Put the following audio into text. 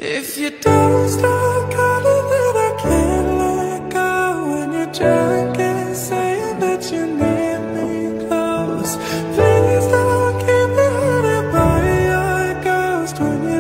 If you don't stop calling, then I can't let go. When you're drunk and saying that you need me close, please don't keep me haunted by your ghost. When you